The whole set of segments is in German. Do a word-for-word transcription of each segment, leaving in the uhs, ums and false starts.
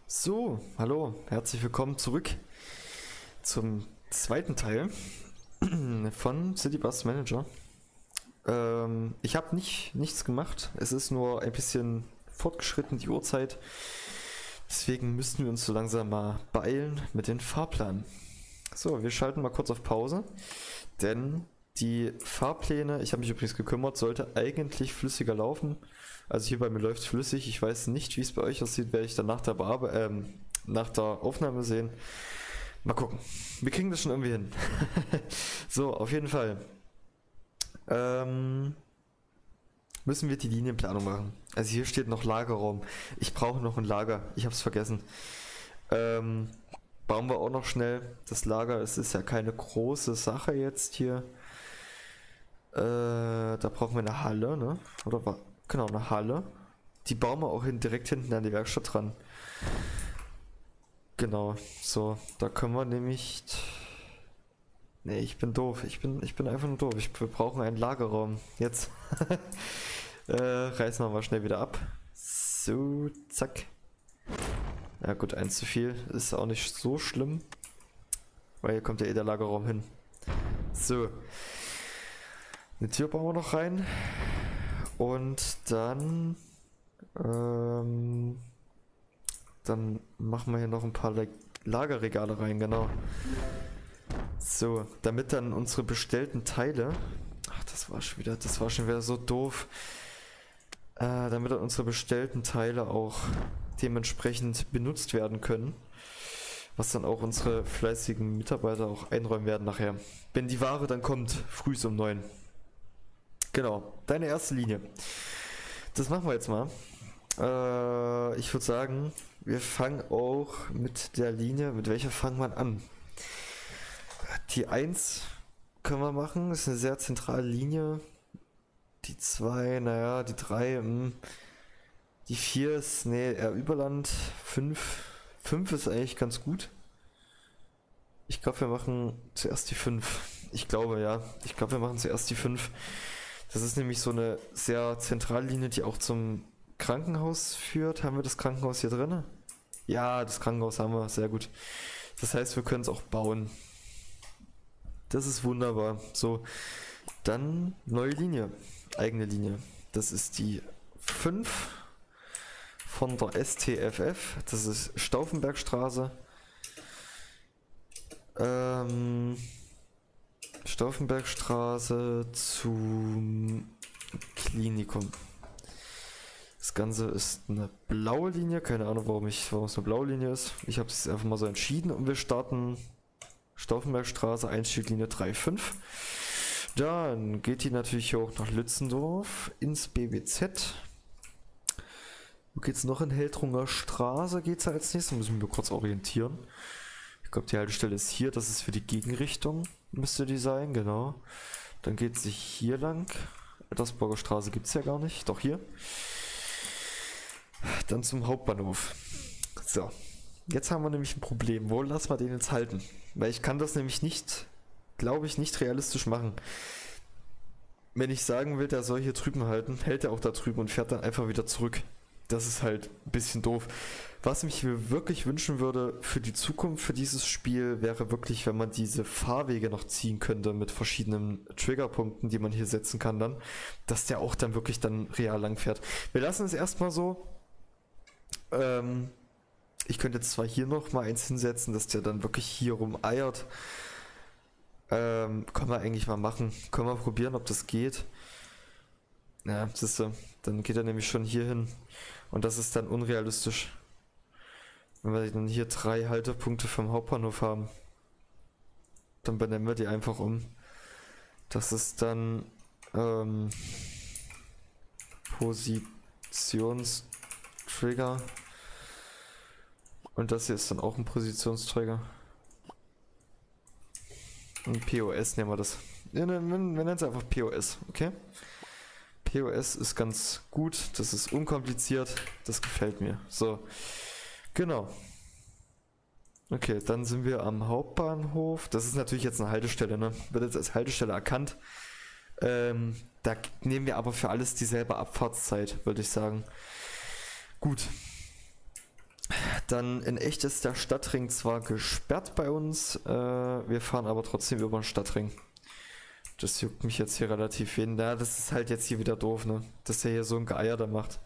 So, hallo, herzlich willkommen zurück zum zweiten Teil von City Bus Manager. Ähm, ich habe nicht, nichts gemacht, es ist nur ein bisschen fortgeschritten, die Uhrzeit. Deswegen müssten wir uns so langsam mal beeilen mit den Fahrplänen. So, wir schalten mal kurz auf Pause, denn die Fahrpläne, ich habe mich übrigens gekümmert, sollte eigentlich flüssiger laufen. Also hier bei mir läuft es flüssig. Ich weiß nicht, wie es bei euch aussieht, werde ich dann nach der, Bearbe ähm, nach der Aufnahme sehen. Mal gucken. Wir kriegen das schon irgendwie hin. So, auf jeden Fall. Ähm, müssen wir die Linienplanung machen. Also hier steht noch Lagerraum. Ich brauche noch ein Lager. Ich habe es vergessen. Ähm, bauen wir auch noch schnell das Lager. Es ist ja keine große Sache jetzt hier. Äh, da brauchen wir eine Halle, ne? Oder was? Genau, eine Halle. Die bauen wir auch hin, direkt hinten an die Werkstatt dran. Genau, so, da können wir nämlich... Nee, ich bin doof. Ich bin, ich bin einfach nur doof. Ich, wir brauchen einen Lagerraum. Jetzt. äh, reißen wir mal schnell wieder ab. So, zack. Ja gut, eins zu viel. Ist auch nicht so schlimm. Weil hier kommt ja eh der Lagerraum hin. So. Eine Tür bauen wir noch rein. Und dann, ähm, dann machen wir hier noch ein paar Lagerregale rein, genau. So, damit dann unsere bestellten Teile, ach, das war schon wieder, das war schon wieder so doof, äh, damit dann unsere bestellten Teile auch dementsprechend benutzt werden können, was dann auch unsere fleißigen Mitarbeiter auch einräumen werden nachher, wenn die Ware dann kommt, früh um neun. Genau, deine erste Linie. Das machen wir jetzt mal. Äh, ich würde sagen, wir fangen auch mit der Linie. Mit welcher fangen wir an? Die eins können wir machen. Das ist eine sehr zentrale Linie. Die zwei, naja, die drei. Mh. Die vier ist, nee, eher Überland. fünf. fünf ist eigentlich ganz gut. Ich glaube, wir machen zuerst die fünf. Ich glaube, ja. Ich glaube, wir machen zuerst die fünf. Das ist nämlich so eine sehr zentrale Linie, die auch zum Krankenhaus führt. Haben wir das Krankenhaus hier drin? Ja, das Krankenhaus haben wir. Sehr gut. Das heißt, wir können es auch bauen. Das ist wunderbar. So, dann neue Linie. Eigene Linie. Das ist die fünf von der S T F F. Das ist Stauffenbergstraße. Ähm... Stauffenbergstraße zum Klinikum. Das Ganze ist eine blaue Linie. Keine Ahnung, warum, ich, warum es eine blaue Linie ist. Ich habe es einfach mal so entschieden und wir starten Stauffenbergstraße, Einstieglinie drei fünf. Dann geht die natürlich hoch nach Lützendorf ins B B Z. Wo geht's noch? In Heldrunger Straße geht's als nächstes. Müssen wir kurz orientieren. Ich glaube, die Haltestelle ist hier. Das ist für die Gegenrichtung. Müsste die sein, genau. Dann geht sie hier lang. Ettersburger Straße gibt es ja gar nicht. Doch hier. Dann zum Hauptbahnhof. So. Jetzt haben wir nämlich ein Problem. Wo lassen wir den jetzt halten? Weil ich kann das nämlich nicht, glaube ich, nicht realistisch machen. Wenn ich sagen will, der soll hier drüben halten, hält er auch da drüben und fährt dann einfach wieder zurück. Das ist halt ein bisschen doof. Was ich mir wirklich wünschen würde für die Zukunft für dieses Spiel, wäre wirklich, wenn man diese Fahrwege noch ziehen könnte mit verschiedenen Triggerpunkten, die man hier setzen kann dann, dass der auch dann wirklich dann real lang fährt. Wir lassen es erstmal so. Ähm, ich könnte jetzt zwar hier noch mal eins hinsetzen, dass der dann wirklich hier rumeiert. Ähm, können wir eigentlich mal machen. Können wir probieren, ob das geht. Ja, siehst du, dann geht er nämlich schon hier hin. Und das ist dann unrealistisch. Wenn wir dann hier drei Haltepunkte vom Hauptbahnhof haben, dann benennen wir die einfach um. Das ist dann ähm, Positionstrigger. Und das hier ist dann auch ein Positionstrigger. Und P O S nehmen wir das. Wir nennen es einfach P O S, okay? P O S ist ganz gut, das ist unkompliziert, das gefällt mir. So, genau. Okay, dann sind wir am Hauptbahnhof. Das ist natürlich jetzt eine Haltestelle, ne? Wird jetzt als Haltestelle erkannt. Ähm, da nehmen wir aber für alles dieselbe Abfahrtszeit, würde ich sagen. Gut. Dann in echt ist der Stadtring zwar gesperrt bei uns, äh, wir fahren aber trotzdem über den Stadtring. Das juckt mich jetzt hier relativ wenig. Na, das ist halt jetzt hier wieder doof, ne? Dass der hier so ein Geier da macht.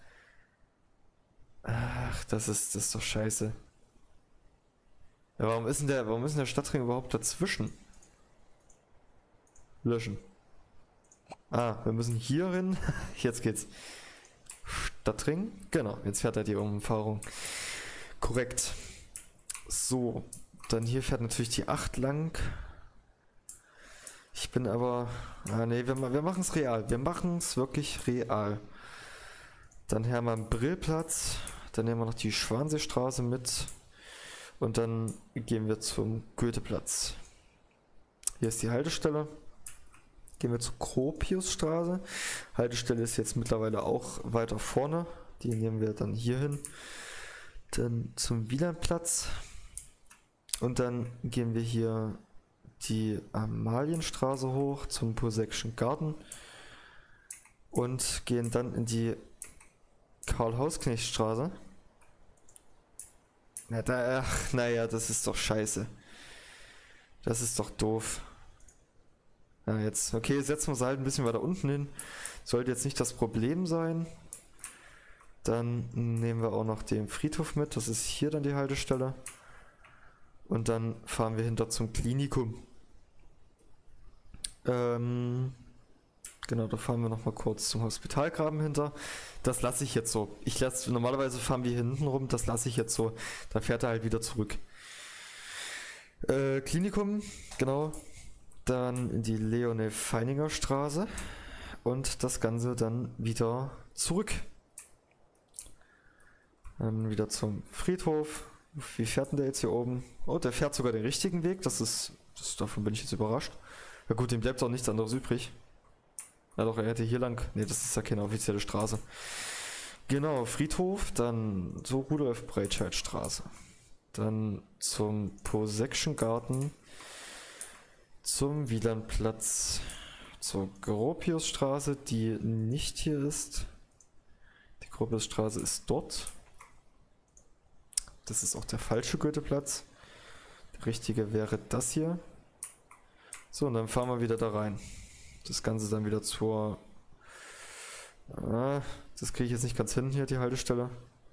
Ach, das ist, das ist doch scheiße. Ja, warum ist denn der, warum ist denn der Stadtring überhaupt dazwischen? Löschen. Ah, wir müssen hier hin. Jetzt geht's. Stadtring? Genau, jetzt fährt er die Umfahrung. Korrekt. So, dann hier fährt natürlich die acht lang. Ich bin aber... Ah ne, wir, wir machen es real. Wir machen es wirklich real. Dann Hermann-Brill-Platz. Dann nehmen wir noch die Schwanseestraße mit. Und dann gehen wir zum Goetheplatz. Hier ist die Haltestelle. Gehen wir zur Gropiusstraße. Haltestelle ist jetzt mittlerweile auch weiter vorne. Die nehmen wir dann hier hin. Dann zum Wielandplatz. Und dann gehen wir hier die Amalienstraße hoch zum Poseckschen Garten. Und gehen dann in die Karl-Hausknecht-Straße. Na, da, ach, naja, das ist doch scheiße. Das ist doch doof. Ja, jetzt, okay, setzen wir es halt ein bisschen weiter unten hin. Sollte jetzt nicht das Problem sein. Dann nehmen wir auch noch den Friedhof mit. Das ist hier dann die Haltestelle. Und dann fahren wir hinter zum Klinikum. Ähm, genau, da fahren wir noch mal kurz zum Hospitalgraben hinter. Das lasse ich jetzt so. Ich lasse, normalerweise fahren wir hier hinten rum, das lasse ich jetzt so. Da fährt er halt wieder zurück. Äh, Klinikum, genau. Dann in die Leone-Feininger Straße. Und das Ganze dann wieder zurück. Dann wieder zum Friedhof. Wie fährt denn der jetzt hier oben? Oh, der fährt sogar den richtigen Weg. Das ist, das, davon bin ich jetzt überrascht. Ja gut, dem bleibt auch nichts anderes übrig. Ja doch, er hätte hier lang. Ne, das ist ja keine offizielle Straße. Genau, Friedhof, dann zur Rudolf-Breitscheid-Straße. Dann zum Poseckschen Garten. Zum Wielandplatz. Zur Gropiusstraße, die nicht hier ist. Die Gropiusstraße ist dort. Das ist auch der falsche Goetheplatz. Der richtige wäre das hier. So, und dann fahren wir wieder da rein. Das Ganze dann wieder zur... Ah, das kriege ich jetzt nicht ganz hin, hier die Haltestelle.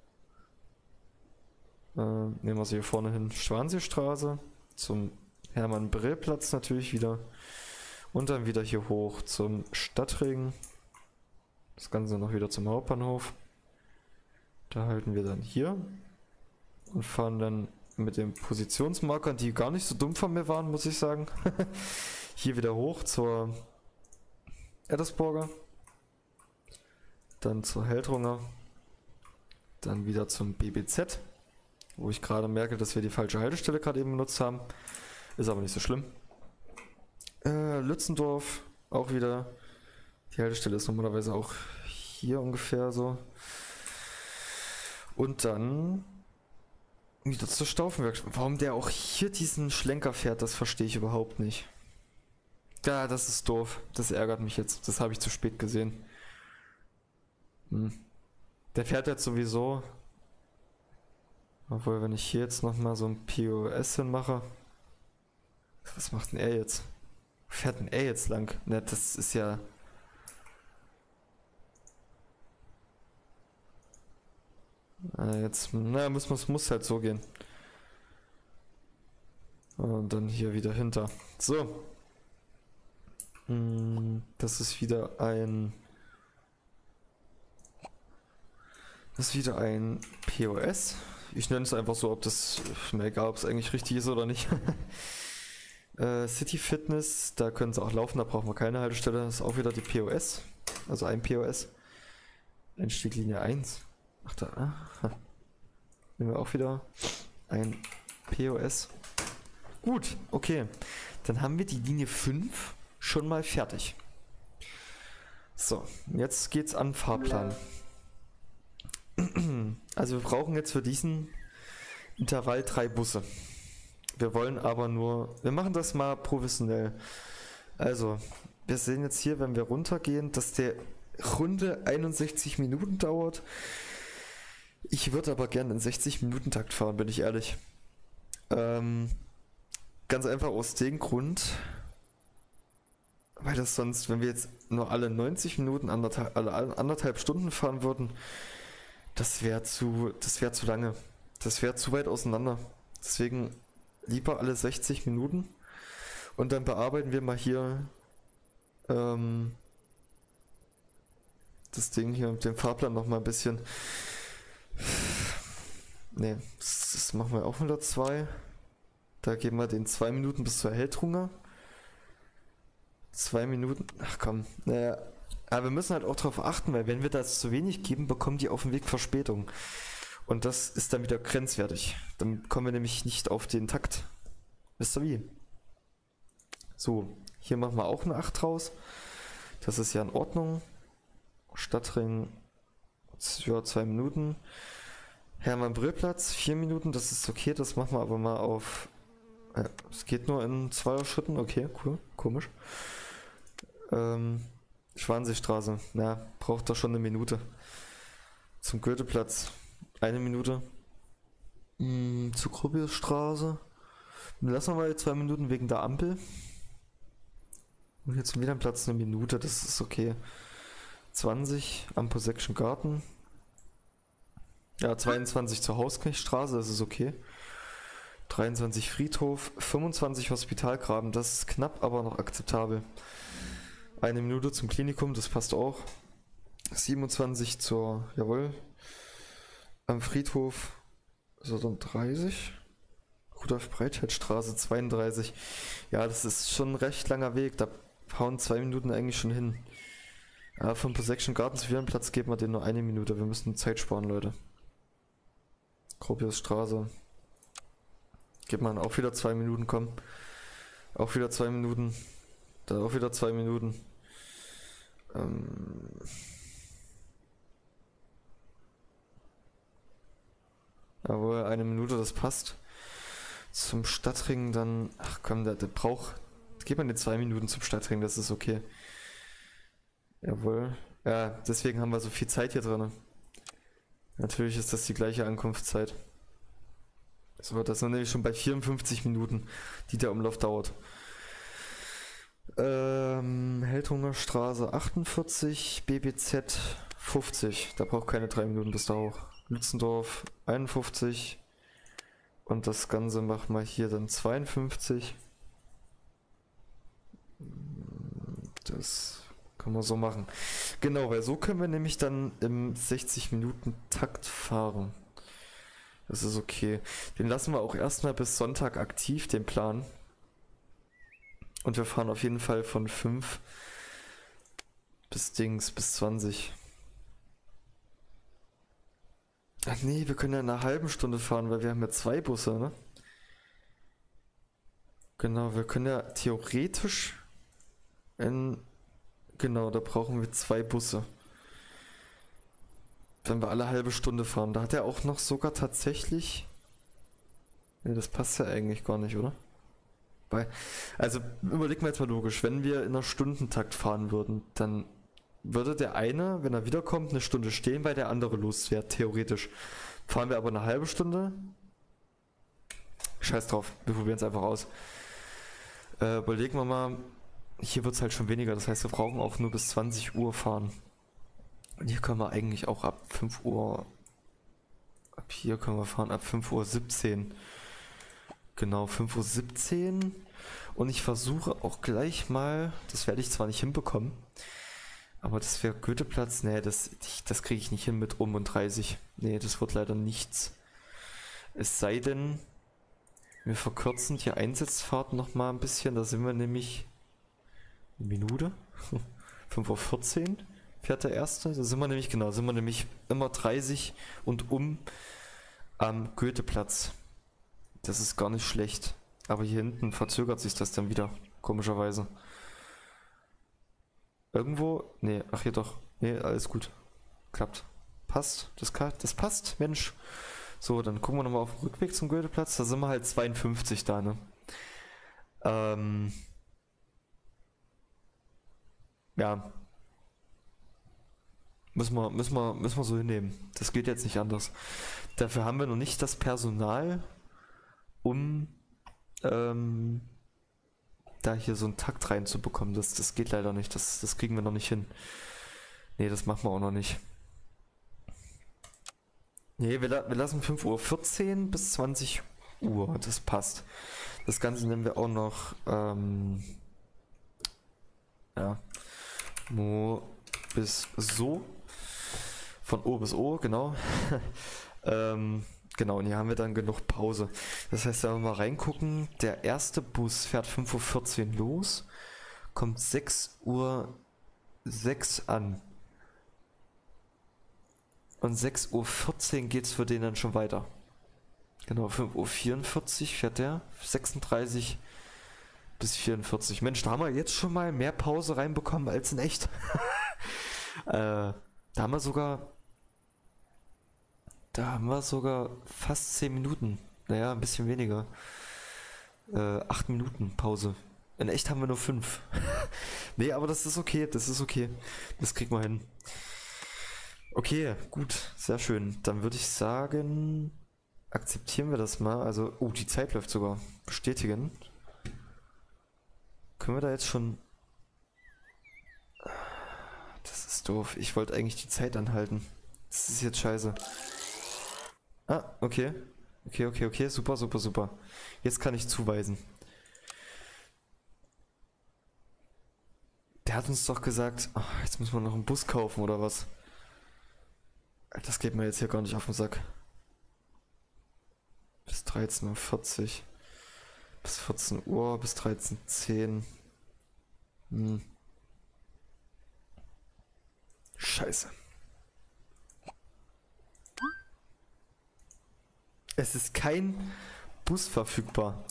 Äh, nehmen wir sie hier vorne hin. Schwanseestraße. Zum Hermann-Brill-Platz natürlich wieder. Und dann wieder hier hoch zum Stadtring. Das Ganze noch wieder zum Hauptbahnhof. Da halten wir dann hier. Und fahren dann mit den Positionsmarkern, die gar nicht so dumm von mir waren, muss ich sagen. Hier wieder hoch zur Eddersburger. Dann zur Heldrunger. Dann wieder zum B B Z. Wo ich gerade merke, dass wir die falsche Haltestelle gerade eben benutzt haben. Ist aber nicht so schlimm. Äh, Lützendorf auch wieder. Die Haltestelle ist normalerweise auch hier ungefähr so. Und dann wieder zur Staufenwerkstatt. Warum der auch hier diesen Schlenker fährt, das verstehe ich überhaupt nicht. Ja, das ist doof. Das ärgert mich jetzt. Das habe ich zu spät gesehen. Hm. Der fährt jetzt sowieso. Obwohl, wenn ich hier jetzt nochmal so ein P O S hinmache. Was macht denn er jetzt? Wo fährt denn er jetzt lang? Ne, das ist ja... Jetzt, na, muss, muss, muss halt so gehen. Und dann hier wieder hinter. So. Das ist wieder ein... Das ist wieder ein P O S. Ich nenne es einfach so, ob das... Mir egal, ob es eigentlich richtig ist oder nicht. äh, City Fitness, da können sie auch laufen, da brauchen wir keine Haltestelle. Das ist auch wieder die P O S. Also ein P O S. Einstieglinie eins. Ach da, ah. Nehmen wir auch wieder ein P O S. Gut, okay. Dann haben wir die Linie fünf schon mal fertig. So, jetzt geht's an Fahrplan. Also wir brauchen jetzt für diesen Intervall drei Busse. Wir wollen aber nur, wir machen das mal professionell. Also, wir sehen jetzt hier, wenn wir runtergehen, dass der Runde einundsechzig Minuten dauert. Ich würde aber gerne in sechzig Minuten Takt fahren, bin ich ehrlich. Ähm, ganz einfach aus dem Grund, weil das sonst, wenn wir jetzt nur alle neunzig Minuten, anderthalb, alle anderthalb Stunden fahren würden, das wäre zu, das wäre zu lange. Das wäre zu weit auseinander. Deswegen lieber alle sechzig Minuten und dann bearbeiten wir mal hier ähm, das Ding hier, den Fahrplan noch mal ein bisschen. Ne, das, das machen wir auch hundertzwei. Da geben wir den zwei Minuten bis zur Erhältrunge. Zwei Minuten. Ach komm. Naja. Aber wir müssen halt auch darauf achten, weil wenn wir das zu wenig geben, bekommen die auf dem Weg Verspätung. Und das ist dann wieder grenzwertig. Dann kommen wir nämlich nicht auf den Takt. Wisst ihr wie? So, hier machen wir auch eine acht raus. Das ist ja in Ordnung. Stadtring, ja, zwei Minuten. Hermann-Brill-Platz, vier Minuten, das ist okay, das machen wir aber mal auf. Ja, es geht nur in zweier Schritten, okay, cool, komisch. Ähm, Schwanseestraße, na, braucht doch schon eine Minute. Zum Goetheplatz, eine Minute. Hm, zur Gropiusstraße. Lassen wir mal zwei Minuten wegen der Ampel. Und hier zum Wielandplatz eine Minute, das ist okay. zwanzig am Possession Garten. Ja, zweiundzwanzig zur Hausknechtstraße, das ist okay. dreiundzwanzig Friedhof, fünfundzwanzig Hospitalgraben, das ist knapp, aber noch akzeptabel. Eine Minute zum Klinikum, das passt auch. siebenundzwanzig zur, jawohl, am Friedhof, so dann dreißig. Rudolf Breitscheidstraße, zweiunddreißig. Ja, das ist schon ein recht langer Weg, da hauen zwei Minuten eigentlich schon hin. Ja, vom Possession Garten zu Wielandplatz geben wir denen nur eine Minute, wir müssen Zeit sparen, Leute. Gropiusstraße. Geht man auch wieder zwei Minuten, komm. Auch wieder zwei Minuten. Da auch wieder zwei Minuten. Ähm. Jawohl, eine Minute, das passt. Zum Stadtring dann. Ach komm, der, der braucht. Gib mal die zwei Minuten zum Stadtring, das ist okay. Jawohl. Ja, deswegen haben wir so viel Zeit hier drin. Natürlich ist das die gleiche Ankunftszeit. So, das sind nämlich schon bei vierundfünfzig Minuten, die der Umlauf dauert. Ähm, Heldhungerstraße achtundvierzig, B B Z fünfzig. Da braucht keine drei Minuten bis da hoch. Lützendorf einundfünfzig. Und das Ganze machen wir hier dann zweiundfünfzig. Das kann man so machen. Genau, weil so können wir nämlich dann im sechzig Minuten Takt fahren. Das ist okay. Den lassen wir auch erstmal bis Sonntag aktiv, den Plan. Und wir fahren auf jeden Fall von fünf bis Dings, bis zwanzig. Ach nee, wir können ja in einer halben Stunde fahren, weil wir haben ja zwei Busse, ne? Genau, wir können ja theoretisch in... Genau, da brauchen wir zwei Busse. Wenn wir alle halbe Stunde fahren. Da hat er auch noch sogar tatsächlich... Ne, das passt ja eigentlich gar nicht, oder? Weil, also überlegen wir jetzt mal logisch, wenn wir in einer Stundentakt fahren würden, dann würde der eine, wenn er wiederkommt, eine Stunde stehen, weil der andere losfährt, theoretisch. Fahren wir aber eine halbe Stunde, scheiß drauf, wir probieren es einfach aus. Äh, überlegen wir mal, hier wird es halt schon weniger, das heißt wir brauchen auch nur bis zwanzig Uhr fahren. Und hier können wir eigentlich auch ab fünf Uhr, ab hier können wir fahren ab fünf Uhr siebzehn. Genau, fünf Uhr siebzehn. Und ich versuche auch gleich mal, das werde ich zwar nicht hinbekommen, aber das wäre Goetheplatz, nee, das, das kriege ich nicht hin mit um und dreißig. Nee, das wird leider nichts. Es sei denn, wir verkürzen die Einsatzfahrt noch mal ein bisschen, da sind wir nämlich eine Minute, fünf Uhr vierzehn fährt der erste, da sind wir nämlich, genau, sind wir nämlich immer dreißig und um am Goetheplatz. Das ist gar nicht schlecht. Aber hier hinten verzögert sich das dann wieder, komischerweise. Irgendwo, nee, ach hier doch, nee, alles gut. Klappt. Passt, das, das passt, Mensch. So, dann gucken wir nochmal auf den Rückweg zum Goetheplatz, da sind wir halt zweiundfünfzig da, ne? Ähm, ja. Müssen wir, müssen wir, müssen wir so hinnehmen. Das geht jetzt nicht anders. Dafür haben wir noch nicht das Personal, um ähm, da hier so einen Takt reinzubekommen. Das, das geht leider nicht. Das, das kriegen wir noch nicht hin. Nee, das machen wir auch noch nicht. Nee, wir, wir lassen fünf Uhr vierzehn bis zwanzig Uhr. Das passt. Das Ganze nennen wir auch noch ähm, ja, Mo bis so. Von O bis O, genau. ähm, genau, und hier haben wir dann genug Pause. Das heißt, wenn wir mal reingucken, der erste Bus fährt fünf Uhr vierzehn los, kommt sechs Uhr sechs an. Und sechs Uhr vierzehn geht es für den dann schon weiter. Genau, fünf Uhr vierundvierzig fährt der, sechsunddreißig bis vierundvierzig. Mensch, da haben wir jetzt schon mal mehr Pause reinbekommen als in echt. äh, da haben wir sogar Da haben wir sogar fast zehn Minuten. Naja, ein bisschen weniger. Äh, acht Minuten Pause. In echt haben wir nur fünf. Nee, aber das ist okay, das ist okay. Das kriegen wir hin. Okay, gut, sehr schön. Dann würde ich sagen, akzeptieren wir das mal. Also, oh, die Zeit läuft sogar. Bestätigen. Können wir da jetzt schon... Das ist doof. Ich wollte eigentlich die Zeit anhalten. Das ist jetzt scheiße. Ah, okay. Okay, okay, okay. Super, super, super. Jetzt kann ich zuweisen. Der hat uns doch gesagt, oh, jetzt müssen wir noch einen Bus kaufen oder was? Das geht mir jetzt hier gar nicht auf den Sack. Bis dreizehn Uhr vierzig. Bis vierzehn Uhr, bis dreizehn Uhr zehn. Hm. Scheiße. Es ist kein Bus verfügbar.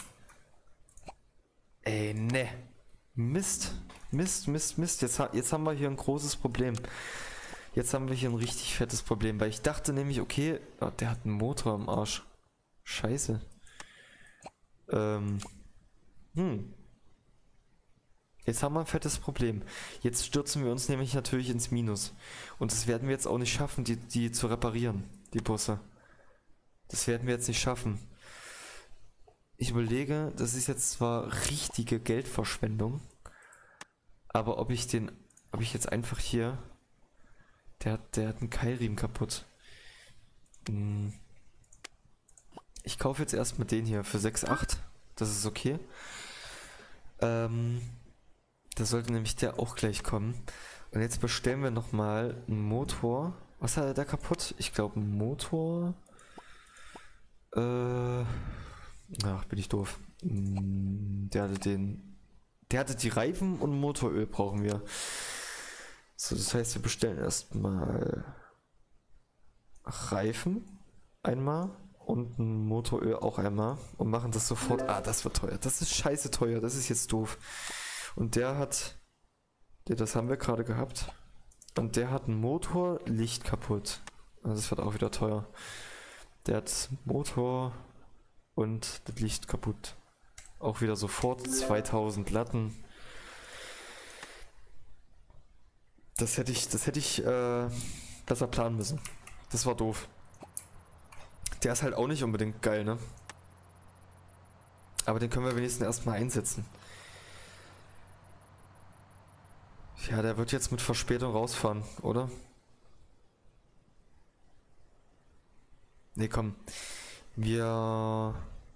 Ey, ne. Mist. Mist, Mist, Mist. Jetzt, jetzt haben wir hier ein großes Problem. Jetzt haben wir hier ein richtig fettes Problem, weil ich dachte nämlich, okay, oh, der hat einen Motor am Arsch. Scheiße. Ähm. Hm. Jetzt haben wir ein fettes Problem. Jetzt stürzen wir uns nämlich natürlich ins Minus. Und das werden wir jetzt auch nicht schaffen, die, die zu reparieren, die Busse. Das werden wir jetzt nicht schaffen. Ich überlege, das ist jetzt zwar richtige Geldverschwendung, aber ob ich den, ob ich jetzt einfach hier, der hat, der hat einen Keilriemen kaputt. Hm. Ich kaufe jetzt erstmal den hier für sechs Komma acht. Das ist okay. Ähm, da sollte nämlich der auch gleich kommen. Und jetzt bestellen wir nochmal einen Motor. Was hat er da kaputt? Ich glaube, ein Motor. Äh. Ach, bin ich doof. Der hatte den. Der hatte die Reifen und Motoröl brauchen wir. So, das heißt, wir bestellen erstmal Reifen einmal und ein Motoröl auch einmal und machen das sofort. Ah, das wird teuer. Das ist scheiße teuer. Das ist jetzt doof. Und der hat. Der, das haben wir gerade gehabt. Und der hat ein Motorlicht kaputt. Also das wird auch wieder teuer. Der hat Motor und das Licht kaputt. Auch wieder sofort zweitausend Latten. Das hätte ich, das hätte ich äh, besser planen müssen. Das war doof. Der ist halt auch nicht unbedingt geil, ne? Aber den können wir wenigstens erstmal einsetzen. Ja, der wird jetzt mit Verspätung rausfahren, oder? Ne, komm. Wir...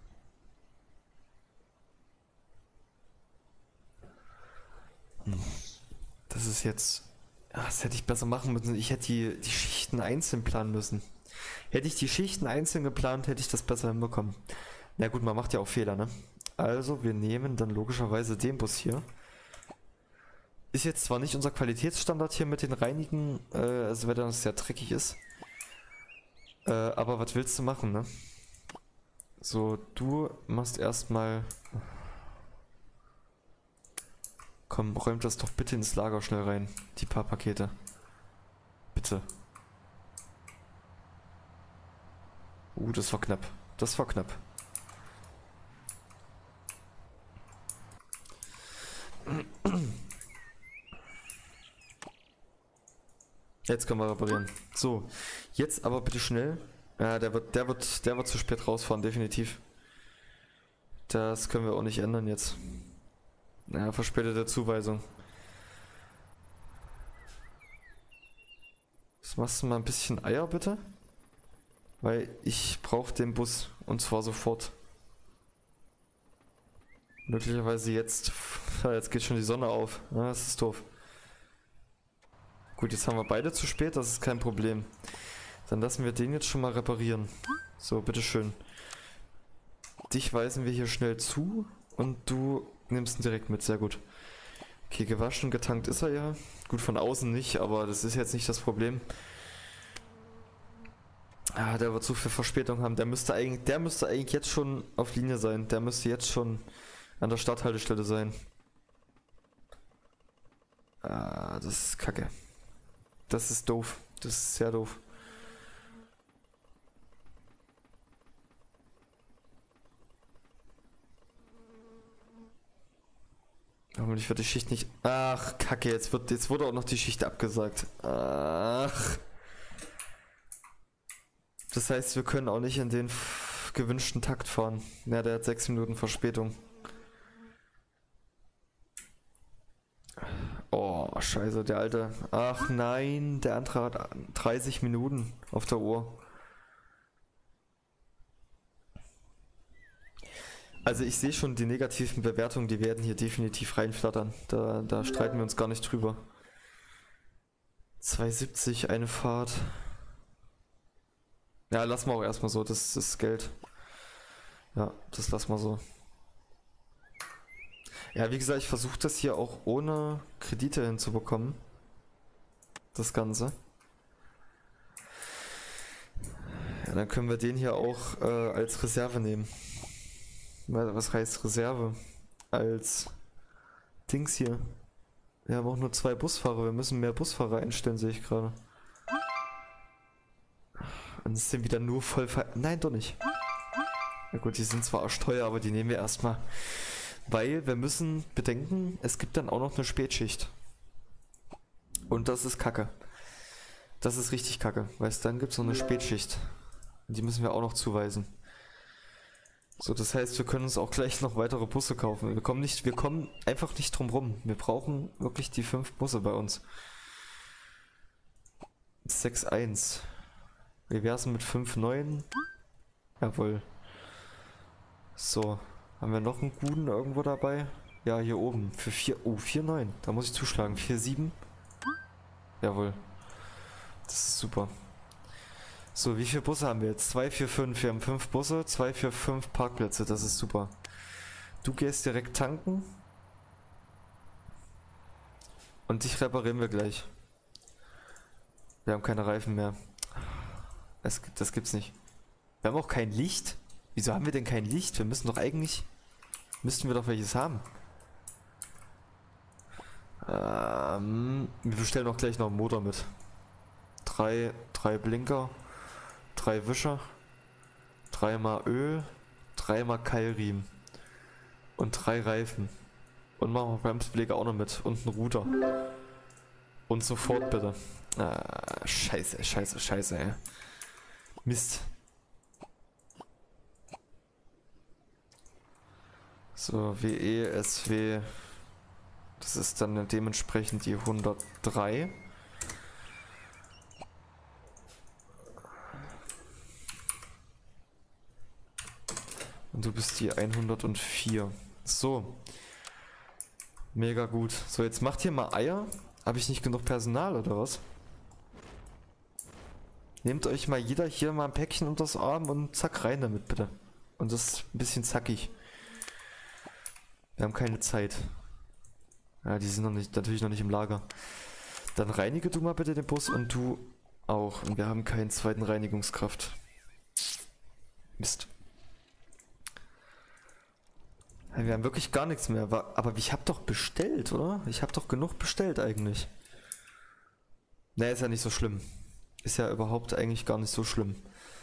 Hm. Das ist jetzt... Ach, das hätte ich besser machen müssen. Ich hätte die, die Schichten einzeln planen müssen. Hätte ich die Schichten einzeln geplant, hätte ich das besser hinbekommen. Na gut, man macht ja auch Fehler, ne? Also, wir nehmen dann logischerweise den Bus hier. Ist jetzt zwar nicht unser Qualitätsstandard hier mit den Reinigen, äh, also wenn das sehr dreckig ist. Äh, aber was willst du machen, ne? So, du machst erstmal... Komm, räumt das doch bitte ins Lager schnell rein, die paar Pakete. Bitte. Uh, das war knapp. Das war knapp. Jetzt können wir reparieren. So, jetzt aber bitte schnell. Ja, der wird, der wird, der wird zu spät rausfahren, definitiv. Das können wir auch nicht ändern jetzt. Ja, verspätete Zuweisung. Was machst du mal ein bisschen Eier, bitte? Weil ich brauche den Bus und zwar sofort. Möglicherweise jetzt. Ja, jetzt geht schon die Sonne auf. Ja, das ist doof. Gut, jetzt haben wir beide zu spät, das ist kein Problem. Dann lassen wir den jetzt schon mal reparieren. So, bitteschön. Dich weisen wir hier schnell zu und du nimmst ihn direkt mit, sehr gut. Okay, gewaschen, getankt ist er ja. Gut, von außen nicht, aber das ist jetzt nicht das Problem. Ah, der wird so viel Verspätung haben. Der müsste eigentlich, der müsste eigentlich jetzt schon auf Linie sein. Der müsste jetzt schon an der Starthaltestelle sein. Ah, das ist kacke. Das ist doof. Das ist sehr doof. Hoffentlich wird die Schicht nicht... Ach, kacke, jetzt, wird, jetzt wurde auch noch die Schicht abgesagt. Ach. Das heißt, wir können auch nicht in den gewünschten Takt fahren. Ja, der hat sechs Minuten Verspätung. Oh, scheiße, der alte. Ach nein, der andere hat dreißig Minuten auf der Uhr. Also ich sehe schon die negativen Bewertungen, die werden hier definitiv reinflattern. Da, da streiten wir uns gar nicht drüber. zwei siebzig eine Fahrt. Ja, lassen wir auch erstmal so, das ist Geld. Ja, das lassen wir so. Ja, wie gesagt, ich versuche das hier auch ohne Kredite hinzubekommen. Das Ganze. Ja, dann können wir den hier auch äh, als Reserve nehmen. Was heißt Reserve? Als Dings hier. Wir haben auch nur zwei Busfahrer. Wir müssen mehr Busfahrer einstellen, sehe ich gerade. Und es sind wieder nur voll ver... Nein, doch nicht. Na gut, die sind zwar arschteuer, aber die nehmen wir erstmal. Weil wir müssen bedenken, es gibt dann auch noch eine Spätschicht. Und das ist kacke. Das ist richtig kacke. Weißt du, dann gibt es noch eine Spätschicht. Und die müssen wir auch noch zuweisen. So, das heißt, wir können uns auch gleich noch weitere Busse kaufen. Wir kommen nicht, wir kommen einfach nicht drum rum. Wir brauchen wirklich die fünf Busse bei uns. sechs eins. Wie wär's mit fünf neun? Jawohl. So, haben wir noch einen guten irgendwo dabei? Ja, hier oben. Für vier. Oh, vier neun. Da muss ich zuschlagen. vier sieben. Jawohl. Das ist super. So, wie viele Busse haben wir jetzt? zwei, vier, fünf. Wir haben fünf Busse, zwei, vier, fünf Parkplätze. Das ist super. Du gehst direkt tanken. Und dich reparieren wir gleich. Wir haben keine Reifen mehr. Das, das gibt's nicht. Wir haben auch kein Licht. Wieso haben wir denn kein Licht? Wir müssen doch eigentlich... Müssten wir doch welches haben. Ähm, wir bestellen auch gleich noch einen Motor mit. Drei, drei Blinker. Drei Wischer, dreimal Öl, dreimal Keilriemen und drei Reifen. Und machen wir Bremsbeläge auch noch mit und einen Router. Und sofort bitte. Ah, scheiße, scheiße, scheiße, ey. Mist. So, W E, S W. Das ist dann dementsprechend die hundertdrei. Und du bist die hundertvier. So. Mega gut. So, jetzt macht hier mal Eier. Habe ich nicht genug Personal oder was? Nehmt euch mal jeder hier mal ein Päckchen unter das Arm und zack rein damit bitte. Und das ist ein bisschen zackig. Wir haben keine Zeit. Ja, die sind noch nicht, natürlich noch nicht im Lager. Dann reinige du mal bitte den Bus und du auch. Und wir haben keinen zweiten Reinigungskraft. Mist. Wir haben wirklich gar nichts mehr. Aber ich habe doch bestellt, oder? Ich habe doch genug bestellt eigentlich. Ne, ist ja nicht so schlimm. Ist ja überhaupt eigentlich gar nicht so schlimm.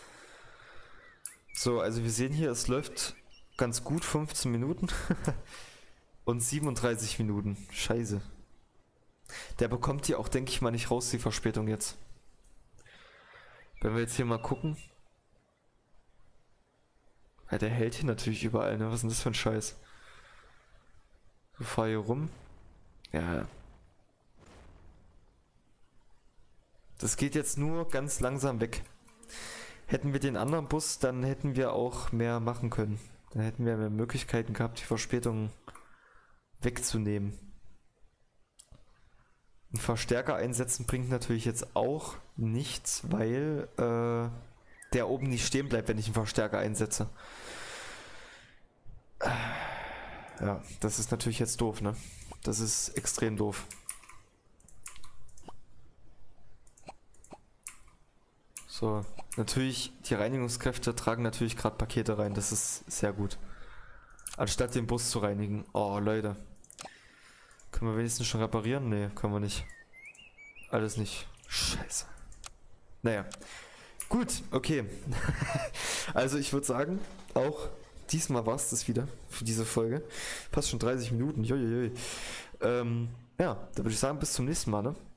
So, also wir sehen hier, es läuft ganz gut, fünfzehn Minuten. Und siebenunddreißig Minuten. Scheiße. Der bekommt die auch, denke ich mal, nicht raus, die Verspätung jetzt. Wenn wir jetzt hier mal gucken. Ja, der hält hier natürlich überall, ne? Was ist denn das für ein Scheiß? So, fahr hier rum. Ja. Das geht jetzt nur ganz langsam weg. Hätten wir den anderen Bus, dann hätten wir auch mehr machen können. Dann hätten wir mehr Möglichkeiten gehabt, die Verspätung wegzunehmen. Ein Verstärker einsetzen bringt natürlich jetzt auch nichts, weil äh, der oben nicht stehen bleibt, wenn ich einen Verstärker einsetze. Ja, das ist natürlich jetzt doof, ne? Das ist extrem doof. So, natürlich, die Reinigungskräfte tragen natürlich gerade Pakete rein, das ist sehr gut. Anstatt den Bus zu reinigen. Oh, Leute. Können wir wenigstens schon reparieren? Nee, können wir nicht. Alles nicht. Scheiße. Naja. Gut, okay. Also ich würde sagen, auch diesmal war es das wieder für diese Folge. Fast schon dreißig Minuten. Jojojo. Ähm, ja, da würde ich sagen, bis zum nächsten Mal, ne?